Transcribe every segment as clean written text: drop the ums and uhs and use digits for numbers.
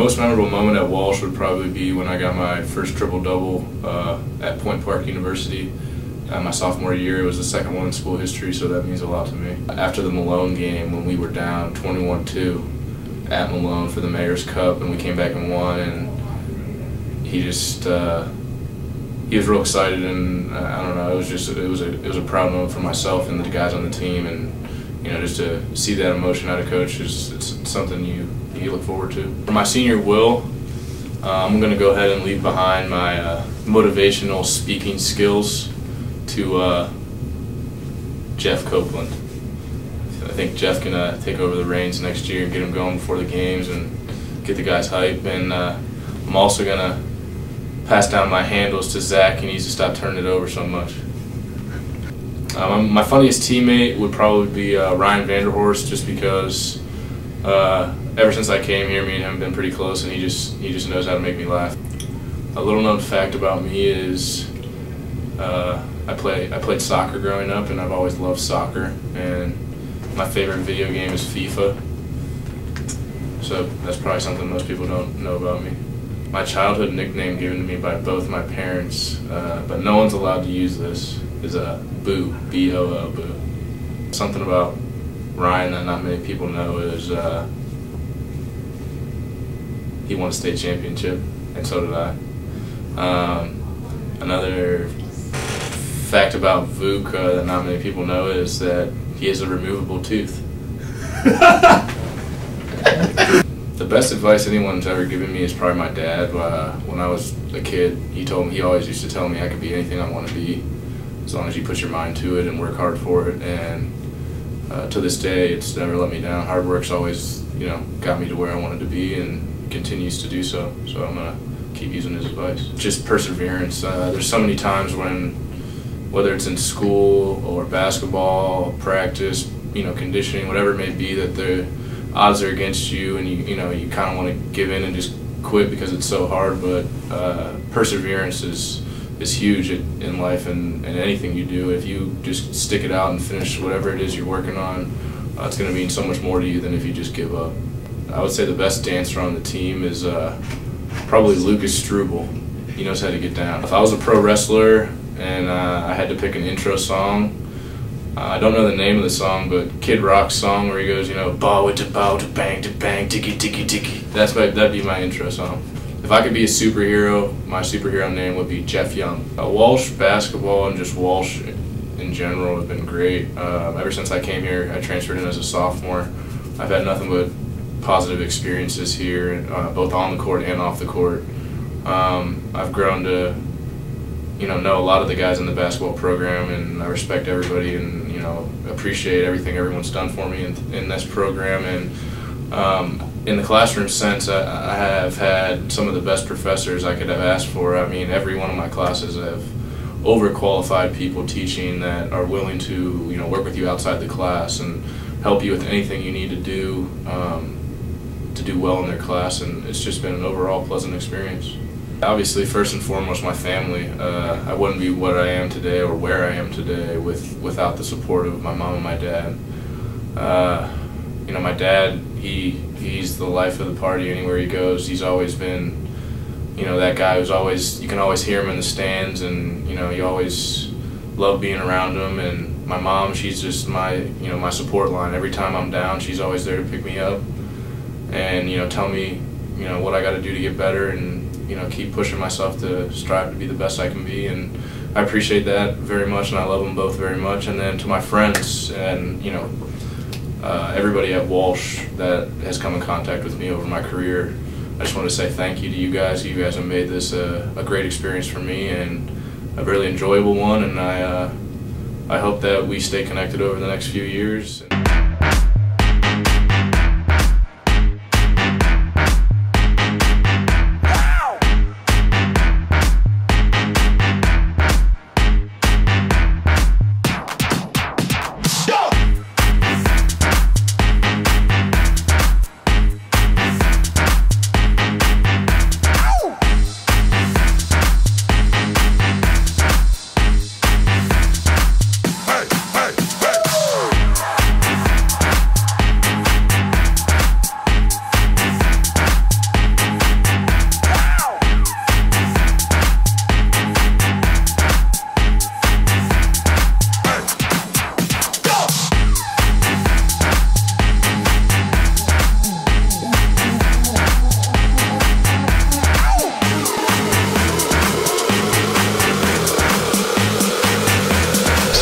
most memorable moment at Walsh would probably be when I got my first triple-double at Point Park University. My sophomore year, it was the second one in school history, so that means a lot to me. After the Malone game, when we were down 21-2 at Malone for the Mayor's Cup, and we came back and won, and he just he was real excited, and I don't know, it was a proud moment for myself and the guys on the team, and just to see that emotion out of coach it's something you look forward to. For my senior will, I'm going to go ahead and leave behind my motivational speaking skills to Jeff Copeland. I think Jeff can take over the reins next year and get them going before the games and get the guys hype. And I'm also going to pass down my handles to Zach. He needs to stop turning it over so much. My funniest teammate would probably be Ryan Vanderhorst, just because ever since I came here, me and him have been pretty close, and he just knows how to make me laugh. A little known fact about me is I played soccer growing up, and I've always loved soccer, and my favorite video game is FIFA. So that's probably something most people don't know about me. My childhood nickname given to me by both my parents, but no one's allowed to use this, is Boo, B-O-O, Boo. Something about Ryan that not many people know is he won a state championship, and so did I. Another fact about Vuk that not many people know is that he has a removable tooth. The best advice anyone's ever given me is probably my dad. When I was a kid, he always used to tell me I could be anything I want to be, as long as you put your mind to it and work hard for it. And to this day, it's never let me down. Hard work's always, got me to where I wanted to be, and continues to do so. So I'm gonna keep using his advice. Just perseverance. There's so many times when, whether it's in school or basketball, practice, conditioning, whatever it may be, that the odds are against you, and you kind of want to give in and just quit because it's so hard. But perseverance is huge in life and anything you do. If you just stick it out and finish whatever it is you're working on, it's going to mean so much more to you than if you just give up. I would say the best dancer on the team is probably Lucas Struble. He knows how to get down. If I was a pro wrestler and I had to pick an intro song, I don't know the name of the song, but Kid Rock's song where he goes, bow to bang to bang, ticky ticky ticky. That'd be my intro song. If I could be a superhero, my superhero name would be Jeff Young. Walsh basketball and just Walsh in general have been great. Ever since I came here, I transferred in as a sophomore. I've had nothing but positive experiences here, both on the court and off the court. I've grown to know a lot of the guys in the basketball program, and I respect everybody, and appreciate everything everyone's done for me in this program. And in the classroom sense, I have had some of the best professors I could have asked for. I mean, every one of my classes have overqualified people teaching that are willing to work with you outside the class and help you with anything you need to do well in their class, and it's just been an overall pleasant experience. Obviously, first and foremost, my family. I wouldn't be what I am today or where I am today without the support of my mom and my dad. My dad, he's the life of the party anywhere he goes. He's always been, that guy who's always, you can always hear him in the stands, and, you always love being around him. And my mom, she's just my, my support line. Every time I'm down, she's always there to pick me up and, tell me, what I got to do to get better, and, keep pushing myself to strive to be the best I can be. And I appreciate that very much, and I love them both very much. And then to my friends and, everybody at Walsh that has come in contact with me over my career, I just want to say thank you to you guys. You guys have made this a great experience for me, and a really enjoyable one, and I hope that we stay connected over the next few years.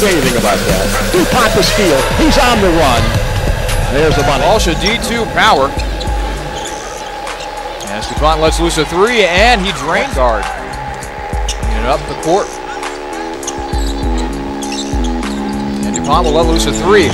say anything about that. DuPont the steal. He's on the run. There's the money. Walsh a D2 power. As DuPont lets loose a three, and he drained guard. And up the court. And DuPont will let loose a three.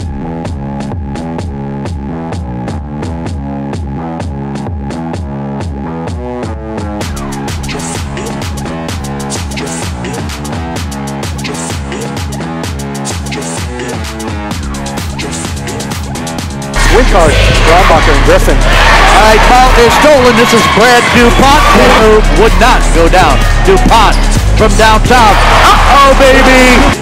Winkard, Strombacher, and Griffin. All right, ball is stolen. This is Brad DuPont. Move would not go down. DuPont from downtown. Uh-oh, baby!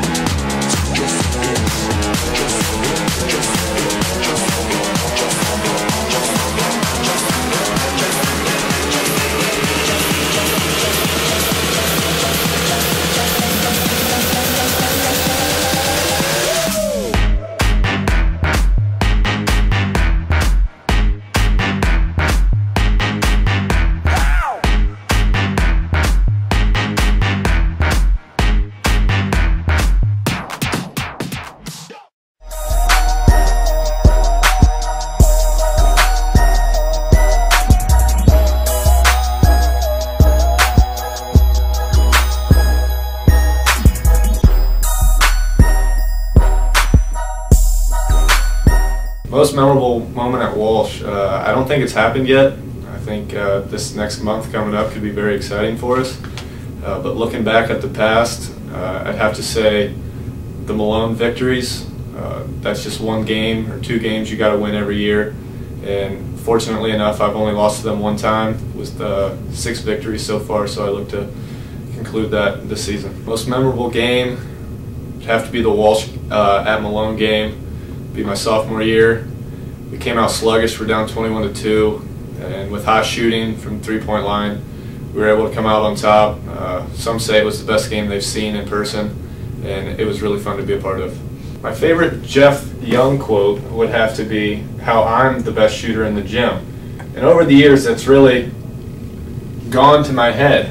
Most memorable moment at Walsh, I don't think it's happened yet. I think this next month coming up could be very exciting for us. But looking back at the past, I'd have to say the Malone victories. That's just one game or two games you got to win every year. And fortunately enough, I've only lost to them one time. It was the 6 victories so far, so I look to conclude that this season. Most memorable game would have to be the Walsh at Malone game. Be my sophomore year. We came out sluggish. We're down 21-2, and with hot shooting from three-point line, we were able to come out on top. Some say it was the best game they've seen in person, and it was really fun to be a part of. My favorite Jeff Young quote would have to be how I'm the best shooter in the gym. And over the years, that's really gone to my head.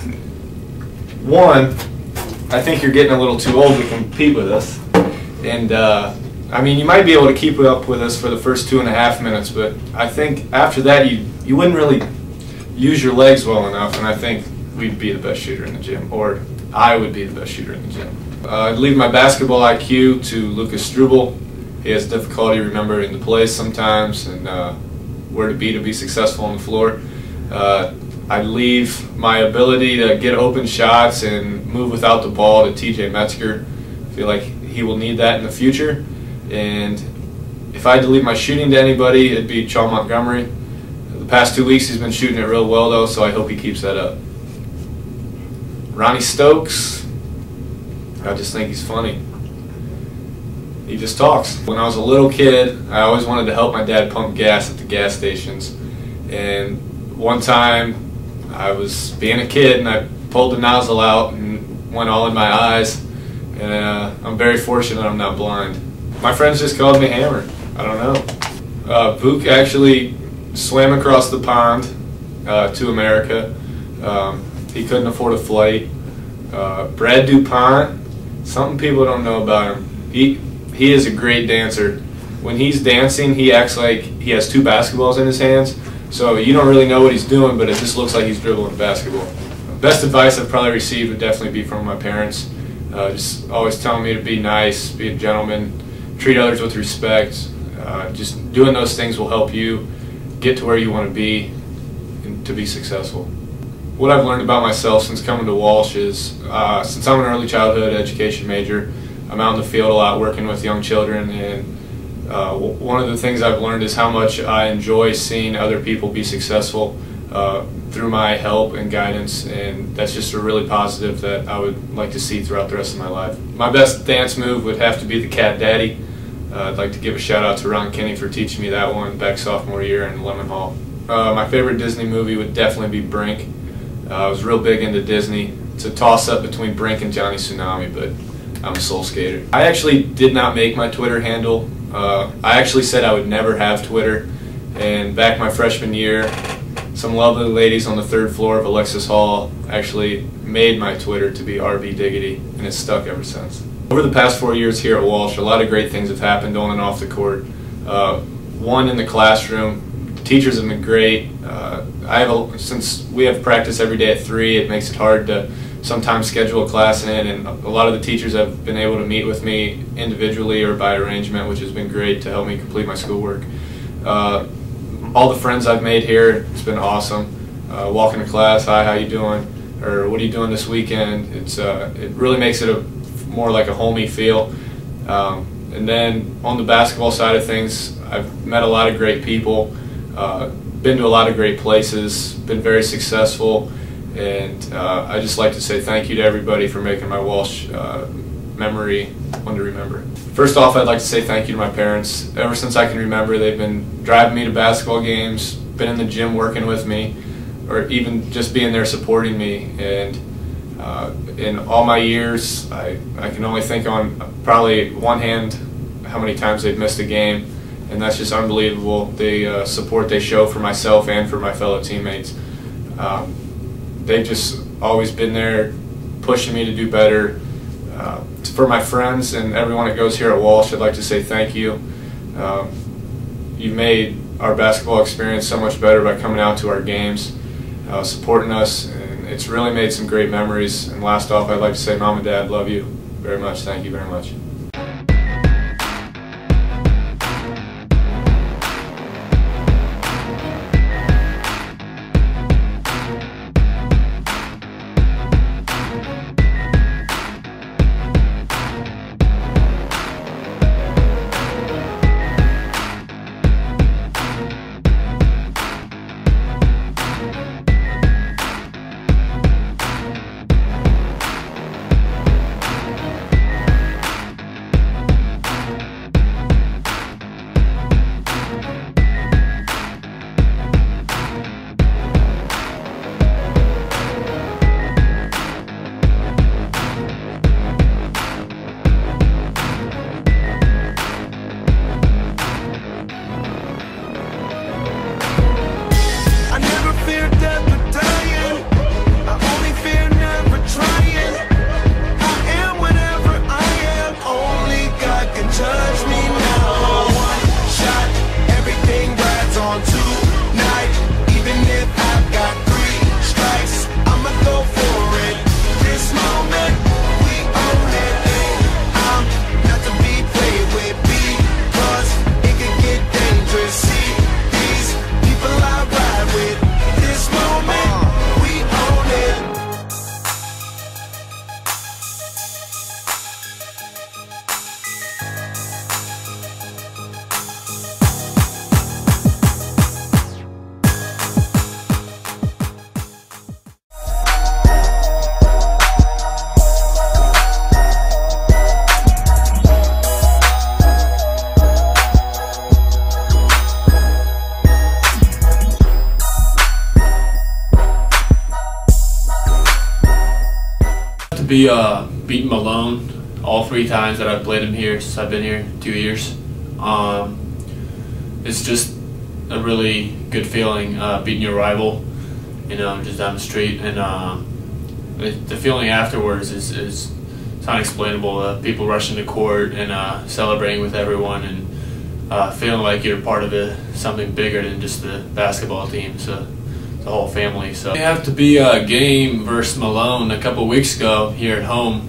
One, I think you're getting a little too old to compete with us, and I mean, you might be able to keep up with us for the first 2.5 minutes, but I think after that you wouldn't really use your legs well enough, and I think we'd be the best shooter in the gym, or I would be the best shooter in the gym. I'd leave my basketball IQ to Lucas Struble. He has difficulty remembering the plays sometimes and where to be successful on the floor. I'd leave my ability to get open shots and move without the ball to TJ Metzger. I feel like he will need that in the future. And if I had to leave my shooting to anybody, it'd be Charles Montgomery. The past 2 weeks he's been shooting it real well though, so I hope he keeps that up. Ronnie Stokes, I just think he's funny. He just talks. When I was a little kid, I always wanted to help my dad pump gas at the gas stations. And one time I was being a kid and I pulled the nozzle out and went all in my eyes. And I'm very fortunate I'm not blind. My friends just called me Hammer. I don't know. Book actually swam across the pond to America. He couldn't afford a flight. Brad DuPont, something people don't know about him. He is a great dancer. When he's dancing, he acts like he has 2 basketballs in his hands. So you don't really know what he's doing, but it just looks like he's dribbling a basketball. Best advice I've probably received would definitely be from my parents. Just always telling me to be nice, be a gentleman, treat others with respect. Just doing those things will help you get to where you want to be and to be successful. What I've learned about myself since coming to Walsh is, since I'm an early childhood education major, I'm out in the field a lot working with young children, and one of the things I've learned is how much I enjoy seeing other people be successful through my help and guidance, and that's just a really positive that I would like to see throughout the rest of my life. My best dance move would have to be the Cat Daddy. I'd like to give a shout out to Ron Kinney for teaching me that one back sophomore year in Lemon Hall. My favorite Disney movie would definitely be Brink. I was real big into Disney. It's a toss-up between Brink and Johnny Tsunami, but I'm a soul skater. I actually did not make my Twitter handle. I actually said I would never have Twitter, and back my freshman year, some lovely ladies on the 3rd floor of Alexis Hall actually made my Twitter to be RB Diggity, and it's stuck ever since. Over the past 4 years here at Walsh, a lot of great things have happened on and off the court. One, in the classroom, teachers have been great. Since we have practice every day at 3, it makes it hard to sometimes schedule a class in, and a lot of the teachers have been able to meet with me individually or by arrangement, which has been great to help me complete my schoolwork. All the friends I've made here, it's been awesome. Walking to class, hi, how you doing? Or what are you doing this weekend? It really makes it more like a homey feel. And then on the basketball side of things, I've met a lot of great people, been to a lot of great places, been very successful, and I just like to say thank you to everybody for making my Walsh memory one to remember. First off, I'd like to say thank you to my parents. Ever since I can remember, they've been driving me to basketball games, been in the gym working with me, or even just being there supporting me. And in all my years, I can only think on probably one hand how many times they've missed a game, and that's just unbelievable. The support they show for myself and for my fellow teammates. They've just always been there pushing me to do better. For my friends and everyone that goes here at Walsh, I'd like to say thank you. You've made our basketball experience so much better by coming out to our games, supporting us, and it's really made some great memories. And last off, I'd like to say, Mom and Dad, love you very much. Thank you very much. Be beating Malone all 3 times that I've played him here since I've been here 2 years. It's just a really good feeling beating your rival, you know, just down the street, and the feeling afterwards is unexplainable. People rushing to court and celebrating with everyone, and feeling like you're part of something bigger than just the basketball team. So the whole family. So we have to be a game versus Malone a couple weeks ago here at home.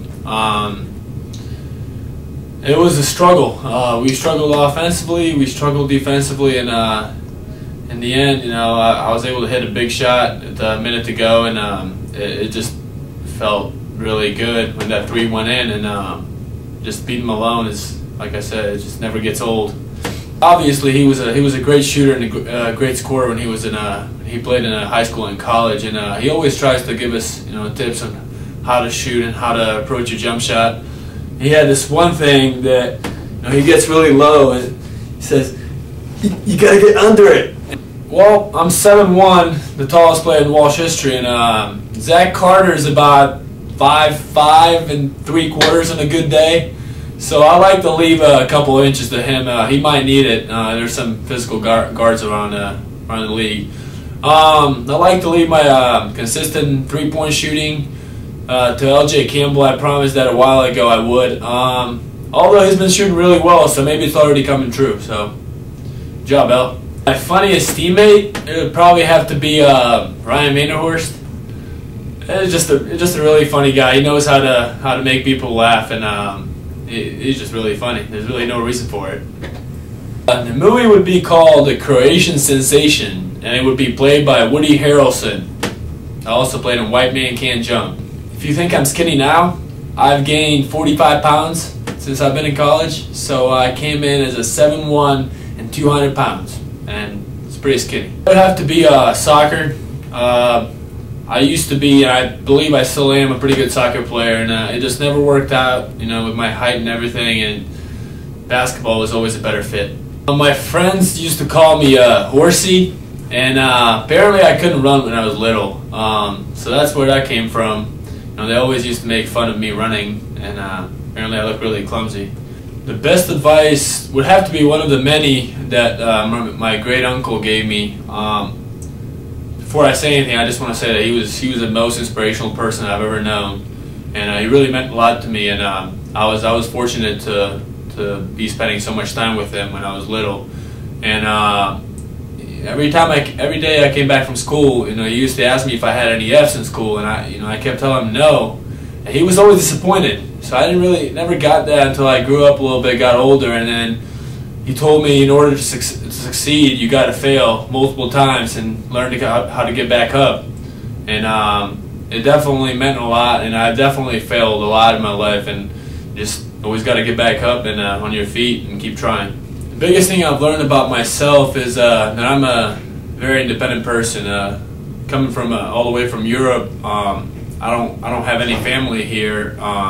It was a struggle. We struggled offensively, we struggled defensively, and in the end, you know, I was able to hit a big shot at a minute to go, and it just felt really good when that 3 went in. And just beating Malone is, like I said, it just never gets old. Obviously, he was a great shooter and a great scorer when he was he played in high school and college, and he always tries to give us, you know, tips on how to shoot and how to approach a jump shot. He had this one thing that, you know, he gets really low and he says, "You gotta get under it." Well, I'm 7'1", the tallest player in Walsh history, and Zach Carter is about 5'5"3/4 on a good day. So I like to leave a couple of inches to him. He might need it. There's some physical guards around the league. I like to leave my consistent 3-point shooting to LJ Campbell, I promised that a while ago I would. Although he's been shooting really well, so maybe it's already coming true. So, good job, L. My funniest teammate, it would probably have to be Ryan Vanderhorst. It's just a really funny guy. He knows how to make people laugh, and he's just really funny. There's really no reason for it. The movie would be called The Croatian Sensation, and it would be played by Woody Harrelson. I also played in White Man Can't Jump. If you think I'm skinny now, I've gained 45 pounds since I've been in college. So I came in as a 7'1" and 200 pounds, and it's pretty skinny. It would have to be soccer. I used to be, and I believe I still am, a pretty good soccer player, and it just never worked out, you know, with my height and everything, and basketball was always a better fit. My friends used to call me Horsey, and apparently I couldn't run when I was little, so that's where that came from. You know, they always used to make fun of me running, and apparently I look really clumsy. The best advice would have to be one of the many that my great uncle gave me. Before I say anything, I just want to say that he was the most inspirational person I've ever known, and he really meant a lot to me. And I was fortunate to be spending so much time with him when I was little. And every day I came back from school, you know, he used to ask me if I had any F's in school, and I kept telling him no, and he was always disappointed. So I never got that until I grew up a little bit, got older, and then he told me in order to succeed, you got to fail multiple times and learn how to get back up. And it definitely meant a lot, and I definitely failed a lot in my life, and just always got to get back up and on your feet and keep trying. The biggest thing I've learned about myself is that I'm a very independent person. Coming from all the way from Europe, I don't have any family here.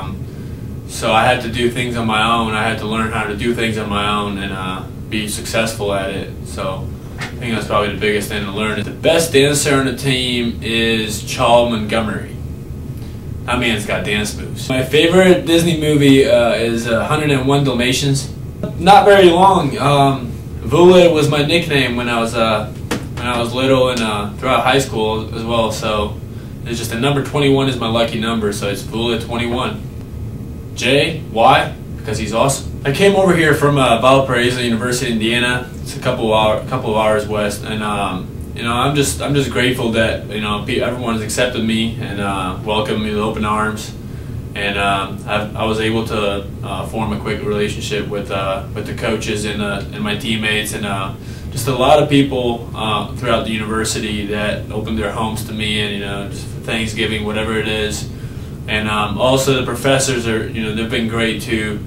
So I had to do things on my own. I had to learn how to do things on my own and be successful at it. So I think that's probably the biggest thing to learn. The best dancer on the team is Charles Montgomery. That man's got dance moves. My favorite Disney movie is 101 Dalmatians. Not very long. Vula was my nickname when I was little and throughout high school as well. So it's just the number 21 is my lucky number. So it's Vula 21. J, why? Because he's awesome. I came over here from Valparaiso University, Indiana. It's a couple of hours west, and you know, I'm just grateful that, you know, everyone's accepted me and welcomed me with open arms, and I was able to form a quick relationship with the coaches and my teammates, and just a lot of people throughout the university that opened their homes to me, and, you know, just for Thanksgiving, whatever it is. And also the professors are, you know, they've been great too.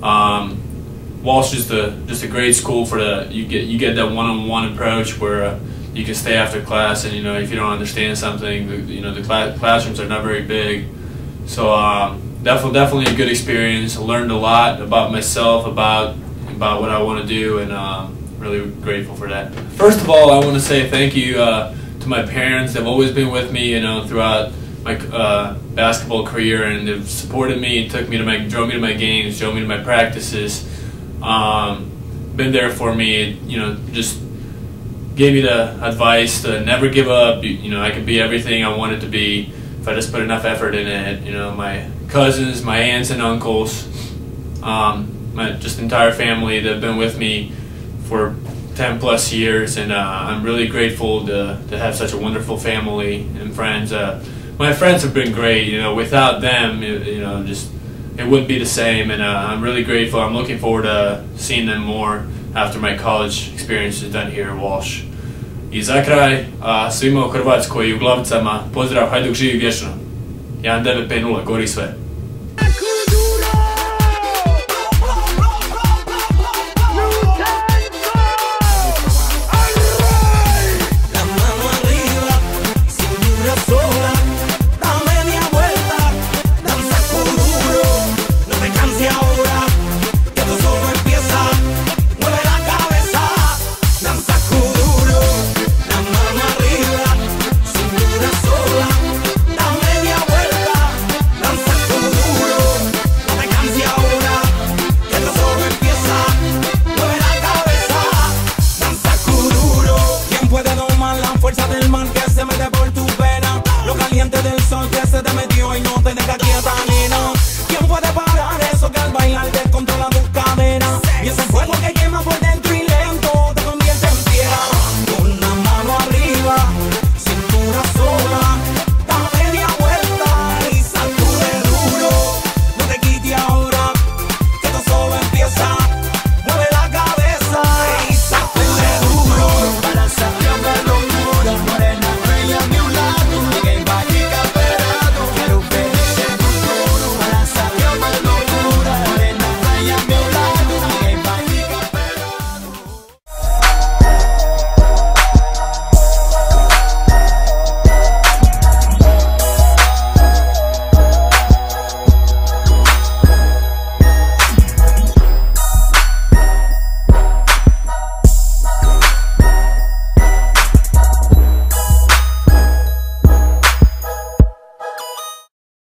Walsh is just a great school for you get that one-on-one approach where you can stay after class, and, you know, if you don't understand something, you know, the classrooms are not very big. So definitely a good experience. I learned a lot about myself, about what I want to do, and really grateful for that. First of all, I want to say thank you to my parents. They've always been with me, you know, throughout my basketball career, and they've supported me, drove me to my games, drove me to my practices, been there for me, you know, just gave me the advice to never give up. You know, I could be everything I wanted to be if I just put enough effort in it. You know, my cousins, my aunts and uncles, my just entire family, they've been with me for 10 plus years, and I'm really grateful to have such a wonderful family and friends. My friends have been great. You know, without them, you know, just it wouldn't be the same. And I'm really grateful. I'm looking forward to seeing them more after my college experience is done here at Walsh. I za kraj, svima u Hrvatskoj i u Glavicama, pozdrav, Hajduk živi vječno. 1950, gori sve. camino. ¿Quién puede parar eso que al bailar te